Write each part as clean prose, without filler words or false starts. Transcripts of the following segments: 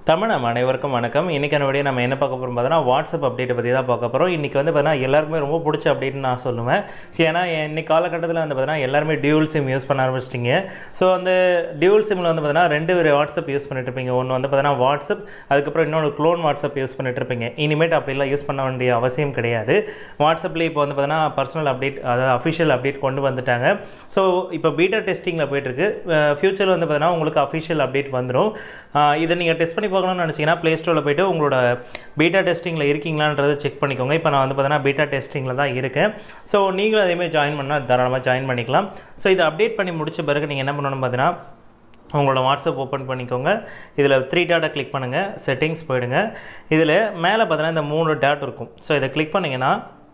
தமிழ் அனைவருக்கும் வணக்கம். இன்றைக்கான வீடியோ நம்ம என்ன பார்க்க போகிறோம் பார்த்தீங்கன்னா வாட்ஸ்அப் அப்டேட்டை பற்றி தான் பார்க்க போகிறோம். இன்றைக்கி வந்து பார்த்தீங்கன்னா எல்லாருக்குமே ரொம்ப பிடிச்ச அப்டேட்னு நான் சொல்லுவேன். ஏன்னா இன்னைக்கு காலகட்டத்தில் வந்து பார்த்தீங்கன்னா எல்லாருமே டியூல் சிம் யூஸ் பண்ண ஆரம்பிச்சிட்டிங்க. ஸோ அந்த டியூல் சிம்மில் வந்து பார்த்தீங்கன்னா ரெண்டு வாட்ஸ்அப் யூஸ் பண்ணிட்டு இருப்பீங்க. ஒன்று வந்து பார்த்தீங்கன்னா வாட்ஸ்அப், அதுக்கப்புறம் இன்னொன்று க்ளோன் வாட்ஸ்அப் யூஸ் பண்ணிட்டு இருப்பீங்க. இனிமேட் அப்படிலாம் யூஸ் பண்ண வேண்டிய அவசியம் கிடையாது. வாட்ஸ்அப்லேயே இப்போ வந்து பார்த்தீங்கன்னா பர்சனல் அப்டேட், அதாவது அஃபிஷியல் அப்டேட் கொண்டு வந்துட்டாங்க. ஸோ இப்போ பீட்டா டெஸ்டிங்கில் போயிட்டுருக்கு. ஃபியூச்சரில் வந்து பார்த்தீங்கன்னா உங்களுக்கு அஃபிஷியல் அப்டேட் வந்துடும். இதை நீங்கள் டெஸ்ட் பண்ணி பார்க்கணும்னு நினச்சிங்கன்னா ப்ளே ஸ்டோரில் போய்ட்டு உங்களோட பீட்டா டெஸ்டிங்கில் இருக்கீங்களான்றதை செக் பண்ணிக்கோங்க. இப்போ நான் வந்து பார்த்தீங்கன்னா பீட்டா டெஸ்டிங்கில் தான் இருக்கேன். ஸோ நீங்களும் அதேமாதிரி ஜாயின் பண்ணால் தாராளமாக ஜாயின் பண்ணிக்கலாம். ஸோ இதை அப்டேட் பண்ணி முடித்த பிறகு நீங்கள் என்ன பண்ணணும்னு பார்த்தீங்கன்னா உங்களோட வாட்ஸ்அப் ஓப்பன் பண்ணிக்கோங்க. இதில் 3 டாட்டை கிளிக் பண்ணுங்கள், செட்டிங்ஸ் போயிடுங்க. இதில் மேலே பார்த்தீங்கன்னா இந்த 3 டாட் இருக்கும். ஸோ இதை கிளிக் பண்ணிங்கன்னா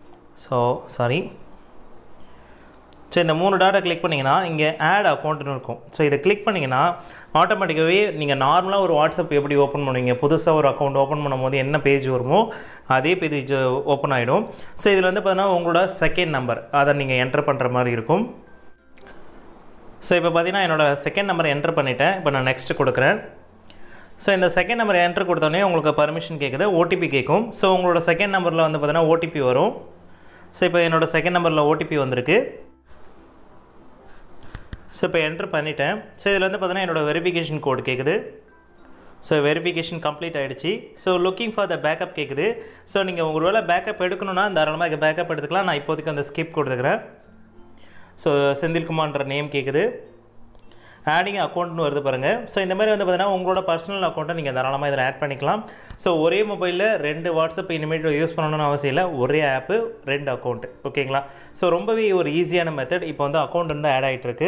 இந்த 3 டாட்டை கிளிக் பண்ணிங்கன்னா இங்கே ஆட் அக்கௌண்ட்னு இருக்கும். ஸோ இதை கிளிக் பண்ணிங்கன்னா ஆட்டோமேட்டிக்காகவே நீங்கள் நார்மலாக ஒரு வாட்ஸ்அப் எப்படி ஓப்பன் பண்ணுவீங்க, புதுசாக ஒரு அக்கௌண்ட் ஓப்பன் பண்ணும்போது என்ன பேஜ் வருமோ அதே பேஜ் ஓப்பன் ஆகிடும். ஸோ இதில் வந்து பார்த்தீங்கன்னா உங்களோட செகண்ட் நம்பர் அதை நீங்கள் என்டர் பண்ணுற மாதிரி இருக்கும். ஸோ இப்போ பார்த்தீங்கன்னா என்னோடய செகண்ட் நம்பரை என்டர் பண்ணிவிட்டேன். இப்போ நான் நெக்ஸ்ட்டு கொடுக்குறேன். ஸோ இந்த செகண்ட் நம்பரை என்டர் கொடுத்தோடனே உங்களுக்கு பர்மிஷன் கேட்குது, ஓடிபி கேட்கும். ஸோ உங்களோட செகண்ட் நம்பரில் வந்து பார்த்தீங்கன்னா ஓடிபி வரும். ஸோ இப்போ என்னோடய செகண்ட் நம்பரில் ஓடிபி வந்திருக்கு. ஸோ இப்போ என்ட்ரு பண்ணிட்டேன். ஸோ இதில் வந்து பார்த்தீங்கன்னா என்னோடய வெரிஃபிகேஷன் கோடு கேட்குது. ஸோ வெரிஃபிகேஷன் கம்ப்ளீட் ஆகிடுச்சு. So looking for the backup கேட்குது. ஸோ நீங்கள் ஒரு வேளை பேக்கப் எடுக்கணும்னா தாராளமாக பேக்கப் எடுத்துக்கலாம். நான் இப்போதைக்கு அந்த ஸ்கிப் கொடுத்துக்கிறேன். ஸோ செந்தில்குமார்ன்ற நேம் கேட்குது. ஆடிங் அக்கௌண்ட்னு வருது பாருங்கள். ஸோ இந்த மாதிரி வந்து பார்த்தீங்கன்னா உங்களோட பர்சனல் அக்கௌண்ட்டை நீங்கள் தாராளமாக இதில் ஆட் பண்ணிக்கலாம். ஸோ ஒரே மொபைலில் 2 வாட்ஸ்அப் இனிமேட் யூஸ் பண்ணணும்னு அவசியம் இல்லை. ஒரே ஆப்பு 2 அக்கௌண்ட்டு, ஓகேங்களா? ஸோ ரொம்பவே ஒரு ஈஸியான மெத்தட். இப்போ வந்து அக்கௌண்ட் வந்து ஆட் ஆகிட்டுருக்கு.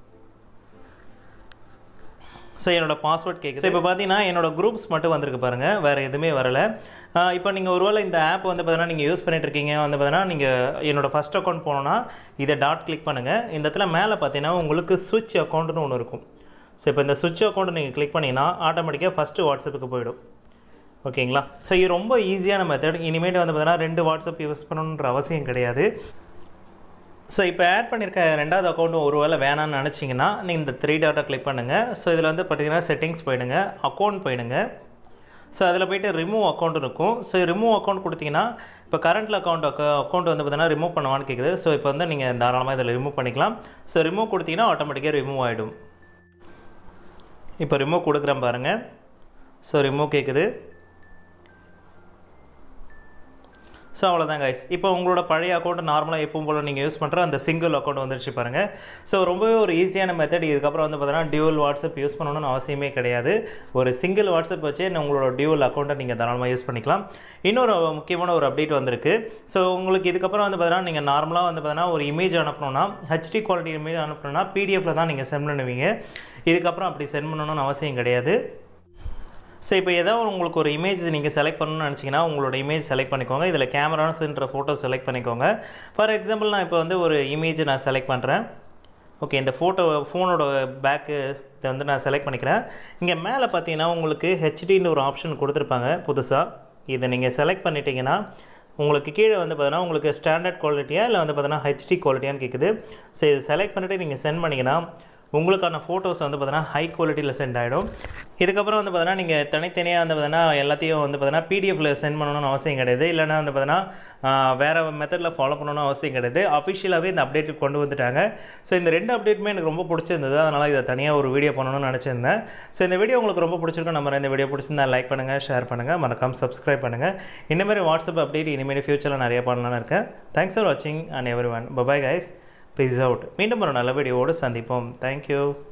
ஸோ என்னோடய பாஸ்வேர்ட் கேட்குது. இப்போ பார்த்தீங்கன்னா என்னோடய குரூப்ஸ் மட்டும் வந்திருக்கு பாருங்கள், வேறு எதுவுமே வரலை. இப்போ நீங்கள் ஒருவேளை இந்த ஆப் வந்து பார்த்தீங்கன்னா நீங்கள் யூஸ் பண்ணிட்டுருக்கீங்க வந்து பார்த்தீங்கன்னா நீங்கள் என்னோடய ஃபஸ்ட் அக்கௌண்ட் போனோன்னா இதை டாட் கிளிக் பண்ணுங்கள். இந்த இடத்துல மேலே பார்த்தீங்கன்னா உங்களுக்கு ஸ்விட்ச் அக்கௌண்ட்டுன்னு ஒன்று இருக்கும். ஸோ இப்போ இந்த ஸ்விட்ச் அக்கௌண்ட்டு நீங்கள் கிளிக் பண்ணிங்கன்னா ஆட்டோமேட்டிக்காக ஃபஸ்ட்டு வாட்ஸ்அப்புக்கு போயிடும், ஓகேங்களா? ஸோ இது ரொம்ப ஈஸியான மெத்தட். இனிமேட்டு வந்து பார்த்தீங்கன்னா 2 வாட்ஸ்அப் யூஸ் பண்ணணுன்ற அவசியம் கிடையாது. ஸோ இப்போ ஆட் பண்ணியிருக்க 2வது அக்கௌண்ட்டும் ஒரு வேளை வேணான்னு நினச்சிங்கன்னா நீங்கள் இந்த 3 டாட்டை கிளிக் பண்ணுங்கள். ஸோ இதில் வந்து பார்த்தீங்கன்னா செட்டிங்ஸ் போயிடுங்க, அக்கௌண்ட் போயிடுங்க. ஸோ அதில் போய்ட்டு ரிமூவ் அக்கௌண்ட் இருக்கும். ஸோ ரிமூவ் அக்கௌண்ட் கொடுத்தீங்கன்னா இப்போ கரண்ட்டில் அக்கௌண்ட் வந்து பார்த்தீங்கன்னா ரிமூவ் பண்ணுவான்னு கேட்குது. ஸோ இப்போ வந்து நீங்கள் தாராளமாக இதில் ரிமூவ் பண்ணிக்கலாம். ஸோ ரிமூவ் கொடுத்தீங்கன்னா ஆட்டோமேட்டிக்காக ரிமூவ் ஆகிடும். இப்போ ரிமூவ் கொடுக்குறேன் பாருங்கள். ஸோ ரிமூவ் கேட்குது. ஸோ அவ்வளோதான் கைஸ். இப்போ உங்களோட பழைய அக்கௌண்ட் நார்மலாக எப்பவும் போல் நீங்கள் யூஸ் பண்ணுற அந்த சிங்கிள் அக்கௌண்ட் வந்துருச்சு பாருங்கள். ஸோ ரொம்பவே ஒரு ஈஸியான மெத்தட். இதுக்கப்புறம் வந்து பார்த்தீங்கன்னா டியூவல் வாட்ஸ்அப் யூஸ் பண்ணணும்னு அவசியமே கிடையாது. ஒரு சிங்கிள் வாட்ஸ்அப் வச்சு உங்களோட டியூவல் அக்கௌண்ட்டை நீங்கள் தாராளமாக யூஸ் பண்ணிக்கலாம். இன்னொரு முக்கியமான ஒரு அப்டேட் வந்திருக்கு. ஸோ உங்களுக்கு இதுக்கப்புறம் வந்து பார்த்தீங்கன்னா நீங்கள் நார்மலாக வந்து பார்த்தீங்கன்னா ஒரு இமேஜ் அனுப்பணும்னா, ஹெச்டி குவாலிட்டி இமேஜ் அனுப்பணும்னா பிடிஎஃப்பில் தான் நீங்கள் சென்ட் பண்ணுவீங்க. இதுக்கப்புறம் அப்படி சென்ட் பண்ணணும்னு அவசியம் கிடையாது. ஸோ இப்போ ஏதாவது உங்களுக்கு ஒரு இமேஜ் நீங்கள் செலக்ட் பண்ணணும்னு நினச்சிங்கன்னா உங்களோட இமேஜ் செலக்ட் பண்ணிக்கோங்க. இதில் கேமராஸ்ன்ற ஃபோட்டோ செலக்ட் பண்ணிக்கோங்க. ஃபார் எக்ஸாம்பிள் நான் இப்போ வந்து ஒரு இமேஜ் நான் செலக்ட் பண்ணுறேன். ஓகே, இந்த ஃபோனோட பேக்கு இதை வந்து நான் செலக்ட் பண்ணிக்கிறேன். இங்கே மேலே பார்த்தீங்கன்னா உங்களுக்கு ஹெச்டின்னு ஒரு ஆப்ஷன் கொடுத்துருப்பாங்க புதுசாக. இதை நீங்கள் செலக்ட் பண்ணிட்டீங்கன்னா உங்களுக்கு கீழே வந்து பார்த்தீங்கன்னா உங்களுக்கு ஸ்டாண்டர்ட் குவாலிட்டியாக இல்லை வந்து பார்த்தீங்கன்னா ஹெச்டி குவாலிட்டியான்னு கேட்குது. ஸோ இதை செலக்ட் பண்ணிவிட்டு நீங்கள் சென்ட் பண்ணிங்கன்னா உங்களுக்கான ஃபோட்டோஸ் வந்து பார்த்தீங்கன்னா ஹை குவாலிட்டியில் சென்ட் ஆகிடும். இதுக்கப்புறம் வந்து பார்த்தீங்கன்னா நீங்கள் தனித்தனியாக வந்து பார்த்தீங்கன்னா எல்லாத்தையும் வந்து பார்த்தீங்கன்னா பிடிஎஃப்பில் சென்ட் பண்ணணும்னு அவசியம் கிடையாது. இல்லைனா வந்து பார்த்தீங்கன்னா வேறு மெத்தடில் ஃபாலோ பண்ணணும்னு அவசியம் கிடையாது. அஃபிஷியலாகவே இந்த அப்டேட் கொண்டு வந்துட்டாங்க. ஸோ இந்த 2 அப்டேட்டுமே எனக்கு ரொம்ப பிடிச்சிருந்தது. அதனால் இதை தனியாக ஒரு வீடியோ பண்ணணும்னு நினச்சிருந்தேன். ஸோ இந்த வீடியோ உங்களுக்கு ரொம்ப பிடிச்சிருக்கும். நம்ம இந்த வீடியோ பிடிச்சிருந்தா லைக் பண்ணுங்கள், ஷேர் பண்ணுங்கள், மறக்காமல் சப்ஸ்கிரைப் பண்ணுங்கள். இந்தமாதிரி வாட்ஸ்அப் அப்டேட் இனிமேல் ஃபியூச்சரில் நிறைய பண்ணலான்னு இருக்கேன். தேங்க்ஸ் ஃபார் வாட்சிங் and everyone. Bye guys, peace out. மீண்டும் ஒரு நல்ல வீடியோவோடு சந்திப்போம். தேங்க்யூ.